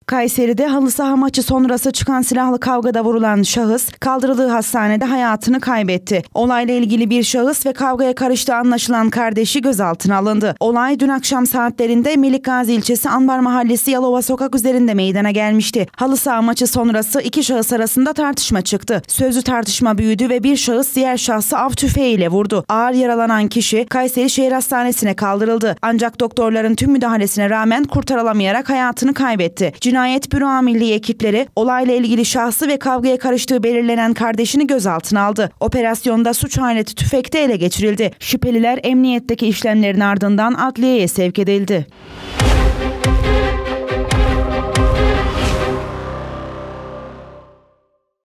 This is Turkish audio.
Kayseri'de halı saha maçı sonrası çıkan silahlı kavgada vurulan şahıs kaldırıldığı hastanede hayatını kaybetti. Olayla ilgili bir şahıs ve kavgaya karıştığı anlaşılan kardeşi gözaltına alındı. Olay dün akşam saatlerinde Melikgazi ilçesi Anbar Mahallesi Yalova Sokak üzerinde meydana gelmişti. Halı saha maçı sonrası iki şahıs arasında tartışma çıktı. Sözlü tartışma büyüdü ve bir şahıs diğer şahsı av tüfeğiyle vurdu. Ağır yaralanan kişi Kayseri Şehir Hastanesi'ne kaldırıldı. Ancak doktorların tüm müdahalesine rağmen kurtarılamayarak hayatını kaybetti. Cinayet Büro Amirliği ekipleri olayla ilgili şahsı ve kavgaya karıştığı belirlenen kardeşini gözaltına aldı. Operasyonda suç aleti tüfekte ele geçirildi. Şüpheliler emniyetteki işlemlerin ardından adliyeye sevk edildi.